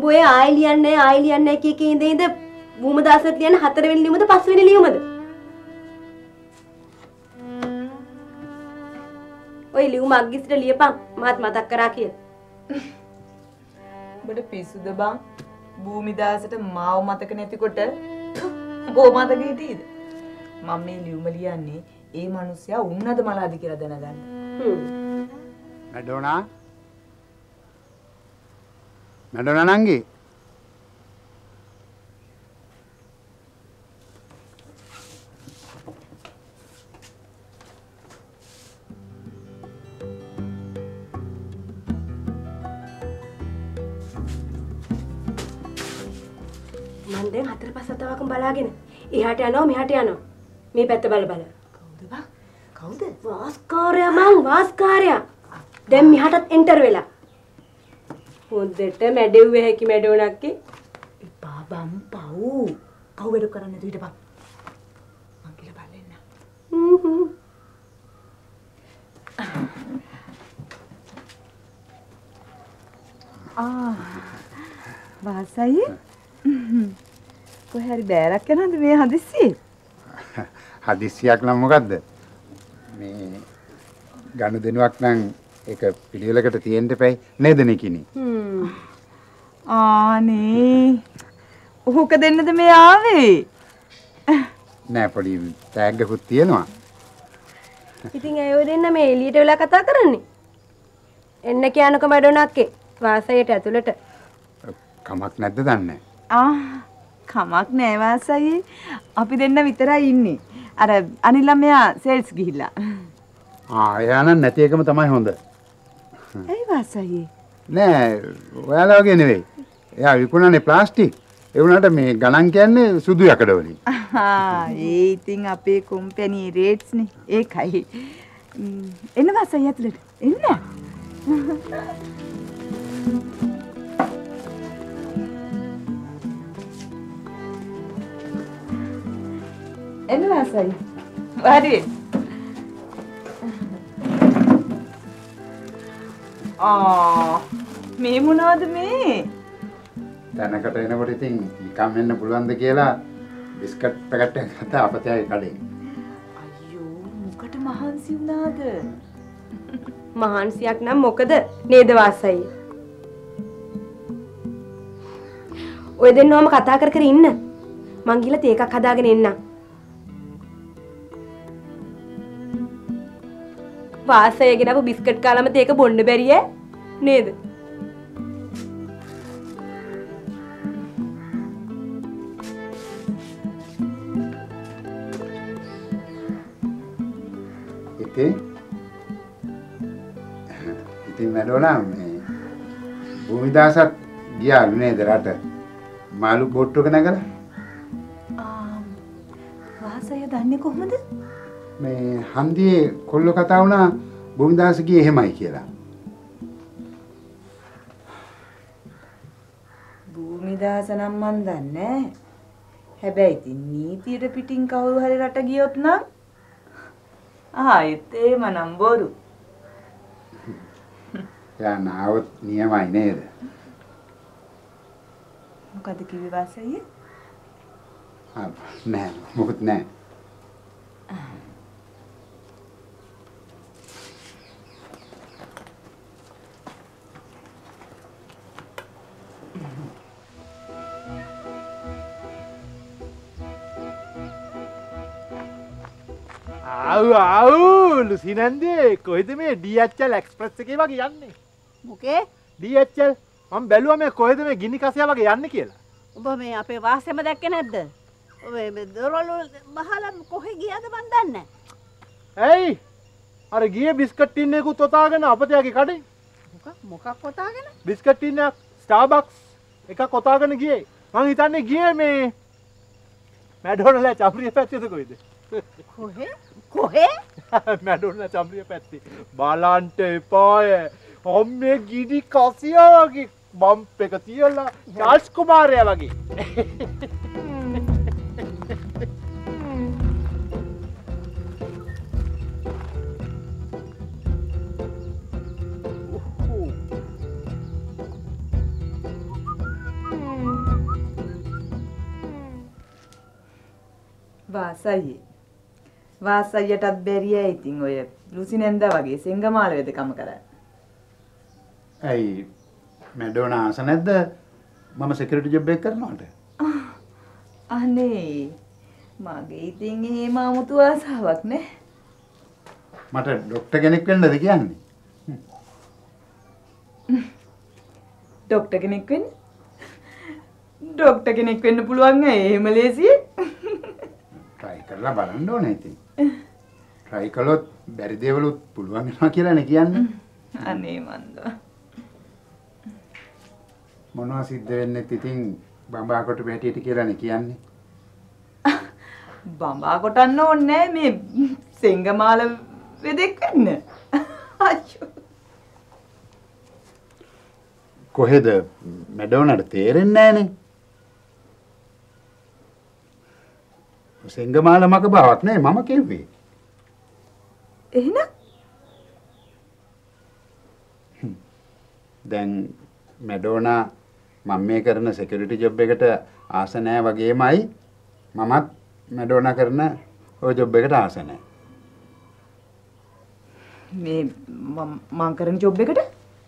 ඔය ආයි ලියන්නේ කී ඉඳ භූමදාසත් ලියන 4 වෙනි ලියුමද 5 වෙනි ලියුමද? ඔය ලියුම අග්ගිස්ට ලියපන් මාත් මතක් කරා කියලා. ඔබට පිස්සුද බං? භූමිදාසට මාව මතක නැතිකොට බෝ මතක හිටියේද? මම මේ ලියුම ලියන්නේ ඒ මිනිස්සයා උන්නද මලාද කියලා දැනගන්න. මැඩෝනා නංගි මම දැන් 4-5 වතාවක්ම බලාගෙන එහාට යනවා මෙහාට යනවා මේ පැත්ත බල බල. කවුද බං? කවුද? වාස්කාරයා මං වාස්කාරයා. දැන් මෙහාටත් එන්ටර් වෙලා. හොද්දට මැඩෙව්වේ හැකි මැඩෝනක්කේ. එපා බං පව්. පව් වැඩ කරන්නේ දුයිට බං. මං කියලා බලන්න. වාසයි. කොහේ හරි බෑරක් යනවද මේ හදිස්සියේ? හදිස්සියක් නම් මොකද්ද? මේ ගනුදෙනුවක් නම් ඒක පිළිවෙලකට තියෙන්න එපයි නේද නිකිනි? ආනේ. ඔහුක දෙන්නද මේ ආවේ? නෑ පොඩි තෑග්ගකුත් තියෙනවා. ඉතින් අයෝ දෙන්න මේ එළියට වෙලා කතා කරන්නේ. එන්න කියනකො මැඩෝනක්කේ වාසයට ඇතුළට. කමක් නැද්ද දන්නේ? කමක් නෑ වාසයි. අපි දෙන්න විතරයි ඉන්නේ. අර අනිල්ලා මෙයා සේල්ස් ගිහිල්ලා. එයා නම් නැති එකම තමයි හොඳ. ඇයි වාසයි? නෑ ඔයාලා වගේ නෙවෙයි. එයා විකුණන්නේ ප්ලාස්ටික්. ඒ වුණාට මේ ගණන් කියන්නේ සුදු යකඩ වලින්. ඒ ඉතින් අපේ කම්පැනි රේට්ස් නේ. ඒකයි. එන්න වාසයි ඇතුළට. එන්න. එන්න වාසයි. වාඩි වෙන්න. මේ මොනවද මේ? දැනකට එනකොට ඉතින් නිකම් වෙන්න පුළුවන්ද කියලා බිස්කට් පැකට් එකක් ගත්තා අපතේ කඩේ. අයියෝ මොකට මහන්සි වුණාද? මහන්සියක් නම් මොකද නේද වාසයි? ඔය දෙන්නවම කතා කර කර ඉන්න. මං ගිහලා තේ එකක් හදාගෙන එන්නම්. වාසය ගෙනපු බිස්කට් කාලම තේක බොන්න බැරිය නේද? ඉතින් මැඩෝනා මේ භූමිදාසත් ගියාලු නේද රට මාළු බොට්ටුවක නැගලා? වාසය දන්නේ කොහොමද? මේ හන්දියේ කොල්ල කතා වුණා භූමිදාස ගියේ එහෙමයි කියලා. භූමිදාස නම් මන් දන්නේ නැහැ. හැබැයි ඉතින් නීතියට පිටින් කවුරු හරි රට ගියොත් නම් ආයෙත් ඒම නම් බොරු. යා නාවත් නියමයි නේද? මොකද කිව්වේ වාසය? නෑ මොකුත් නෑ. ආව් ලුසිනන්දේ කොහෙද මේ DHL එක්ස්ප්‍රස් එකේ වගේ යන්නේ? මොකේ? DHL මම බැලුවා මේ කොහෙද මේ ගිනි කසය වගේ යන්නේ කියලා. ඔබ මේ අපේ වාසෙම දැක්කේ නැද්ද? ඔබ මේ දොරවල් බහලා කොහෙ ගියාද මන් දන්නේ නැහැ. ඇයි? අර ගියේ බිස්කට් ටින් එකකුත් ඔතාගෙන අපතයාගේ කඩේ. මොකක් ඔතාගෙන? බිස්කට් ටින් එක ස්ටාර්බක්ස් එකක් ඔතාගෙන ගියේ. මං හිතන්නේ ගියේ මේ මැඩොනලා චම්රිය පැත්තේද කොයිද? කොහේ? මැඩොනලා චම්රිය පැත්තේ. බලන්ට එපාය. ඔම්මේ ගිනි කසියාගේ බම්ප් එක තියලා චාල්ස් කුමාරයා වගේ. වාසයි. වාසයියටත් බැරියයි ඉතින් ඔය ලුසිනෙන්ද වගේ සිංගමාල වෙදකම කරන්නේ. ඇයි මැඩෝනා ආස නැද්ද මම සිකියුරිටි ජොබ් එක කරනවට? අනේ මගේ ඉතින් එහෙම 아무තු ආසාවක් නෑ. මට ડોක්ටර් කෙනෙක් වෙන්නද කියන්නේ? ડોක්ටර් කෙනෙක් වෙන්න? ડોක්ටර් කෙනෙක් වෙන්න පුළුවන් නෑ එහෙම ලේසියි. try කරලා බලන්න ඕනේ ඉතින්. try කළොත් බැරි දේවලුත් පුළුවන් වෙනවා කියලානේ කියන්නේ. අනේ මන්ද. මොනවා සිද්ධ වෙන්නේ ඉතින් බඹා කොට පැටියට කියලානේ කියන්නේ. බඹා කොටන්න ඕනේ මේ සිංගමාල වෙදෙක් වෙන්න. අයියෝ. කොහෙද මැඩෝනට තේරෙන්නේ නැහනේ. සිංගමාල මක බාවක් නේ මම කිව්වේ. එහෙනම් දැන් මැඩෝනා මම මේ කරන සිකියුරිටි ජොබ් එකට ආස නැහැ වගේමයි මමත් මැඩෝනා කරන ওই ජොබ් එකට ආස නැහැ. මේ මං කරන ජොබ් එකට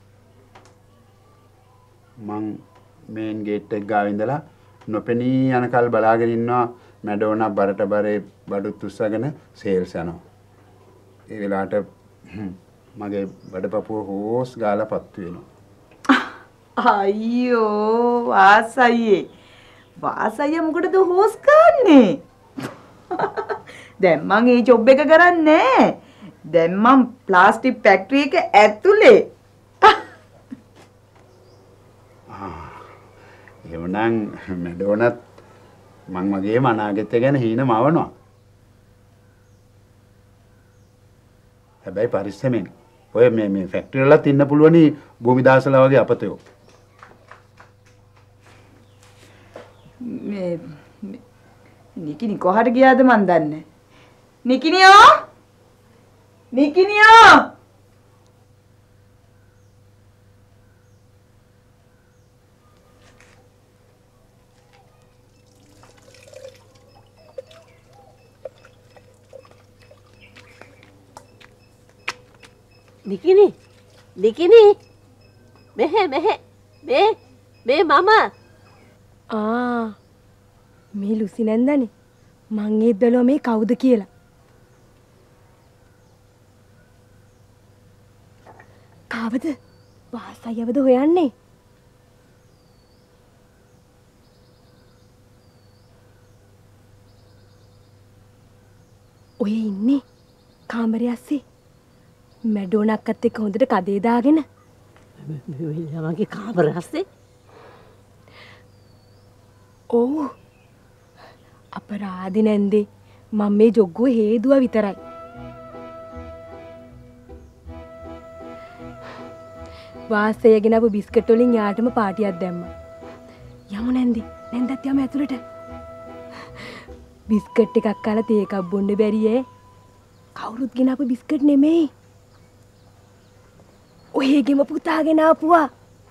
මං මේන් ගේට් එක ගාව ඉඳලා නොපෙනී යනකල් බලාගෙන ඉන්නවා මැඩෝනා බරට බරේ බඩුත් උස්සගෙන සේල්ස් යනවා. ඒ වෙලාවට මගේ බඩපපුව හොස් ගාලා පත්තු වෙනවා. අයියෝ වාසයියේ වාසයිය මොකටද හොස් ගන්නේ? දැන් මං මේ ජොබ් එක කරන්නේ දැන් මං ප්ලාස්ටික් ෆැක්ටරි එක ඇතුලේ. එවනම් මැඩෝනත් මං වගේම අනාගතය ගැන හීන මවනවා. හැබැයි පරිස්සමෙන්. ඔය මේ ෆැක්ටරි වලත් ඉන්න පුළුවනි භූමිදාසලා වගේ අපතයෝ. මේ නිකිනි කොහට ගියාද මන් දන්නේ. නිකිනියෝ! නිකිනියෝ! නිකිනි නිකිනි මෙහෙ මේ මම මේ ලුසි නැන්දනේ මං ඒත් බැලුවා මේ කවුද කියලා. කාවද වාසයවද හොයන්නේ? ඔය ඉන්නේ කාමරේ ඇස්සේ මැඩෝනක්කත් එක්ක හොඳට කදේ දාගෙන. මගේ කාමරේ ඇස්සේ? ඔව් අපරාධි නැන්දේ මම මේ ජොග්ගුව හේදුවා විතරයි. වාසය ගෙනපු බිස්කට් වලින් යාටම පාටියක් දැම්මා. යමු නැන්දේ නැන්දත් යමු ඇතුළට. බිස්කට් එකක් කාලා තේ එකක් බොන්න බැරි ඈ. කවුරුත් ගෙනපු බිස්කට් නෙමෙයි. ඔයගෙම පුතාගෙන ආපුවා.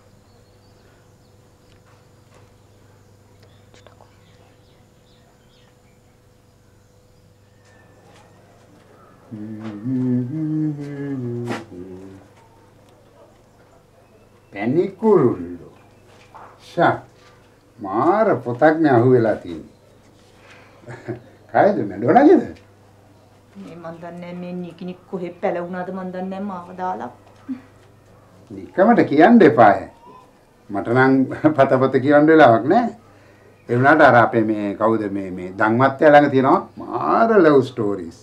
පැණිකුරුල්ලෝ ෂා මාර පොතක් නේ අහුවෙලා තියෙන්නේ. කායද මැඩෝනාගේද? මේ මන් දන්නේ මේ නිකිනි කොහෙ පැලුණාද මන් දන්නේ මාව දාලා. නිකමට කියන්න එපාය. මට නම් පතපත කියන්න වෙලාවක් නැහැ. ඒ වුණාට අර අපේ මේ කවුද මේ දන්වත්තයා ළඟ තියෙනවා මාර ලව් ස්ටෝරීස්.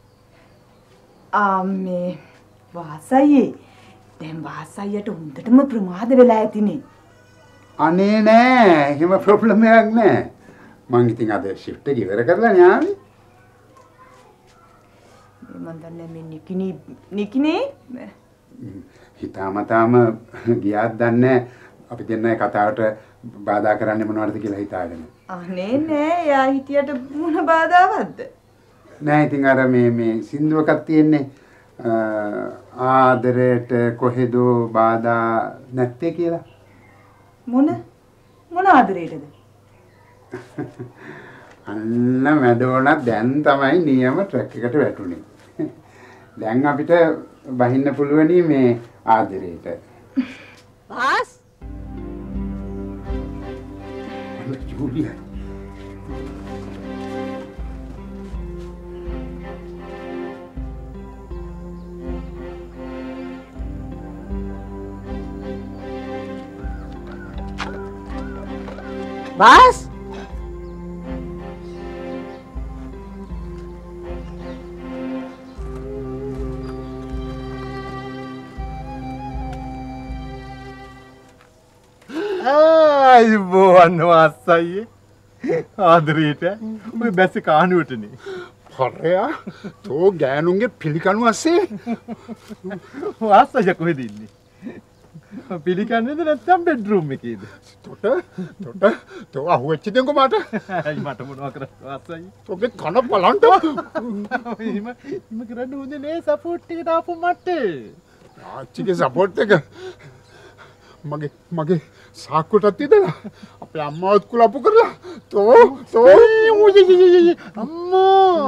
මේ වාසයියේ දැන් වාසයියට හොඳටම ප්‍රමාද වෙලා ඇතිනේ. අනේ නෑ එහෙම ප්‍රොබ්ලම් එකක් නෑ. මං ඉතින් අද shift එක ඉවර කරලා න්යාවි. මන් දන්නේ මේ නිකිනේ හිතාමතාම ගියාත් දන්නේ අපි දෙන්නයි කතාවට බාධා කරන්නේ මොනවද කියලා හිතාගෙන. අනේ නෑ යා හිටියට මොන බාධාවක්ද? නෑ ඉතින් අර මේ සින්දුවකක් තියෙන්නේ ආදරයට කොහෙදෝ බාධා නැත්තේ කියලා. මොන ආදරයටද? අන්න මැඩෝනා දැන් තමයි නියම ට්‍රැක් එකට වැටුනේ. දැන් අපිට බහින්න පුළුවනි මේ ආදරේට. පාස් ජූලියා පාස් අයිබෝවන් වාස්සයි ආදරේට ඔය බැස්ස කානුවටනේ පරයා තෝ ගෑනුන්ගේ පිළිකණු අස්සේ වාස්සය කොහෙද ඉන්නේ පිළිකන්නේද නැත්නම් බෙඩ්රූම් එකේද තොට තෝ අහුවෙච්ච දෙන්කො මට අයි මට මොනවා කරත් වාස්සයි තෝගේ කන බලන්න එහෙම කරන්න හොඳ නේ සපෝට් එකට ආපු මට ආච්චිගේ සපෝට් එක මගේ සාක්කුවටත් ඉදලා අපේ අම්මාවත් කුලප්පු කරලා තෝ අම්මා